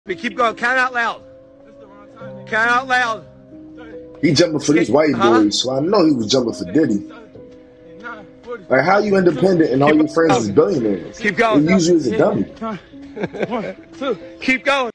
Keep going. Count out loud. Count out loud. He jumping for these white boys, so I know he was jumping for Diddy. Like, how you independent and all your friends is billionaires? Keep going. They use you as a dummy. 1, 2. Keep going.